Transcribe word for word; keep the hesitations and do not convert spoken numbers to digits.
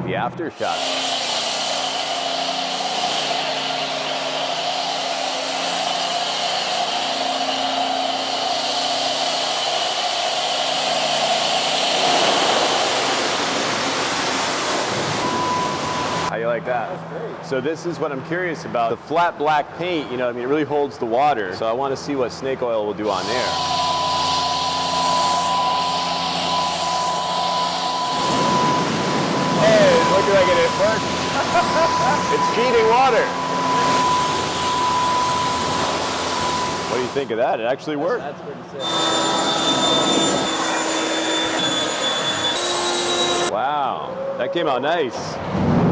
like the aftershocks. How you like that? That's great. So this is what I'm curious about. The flat black paint, you know, I mean, it really holds the water. So I want to see what snake oil will do on there. Hey, it's looking like it worked. It's cheating water. What do you think of that? It actually worked. That's, that's pretty sick. Wow, that came out nice.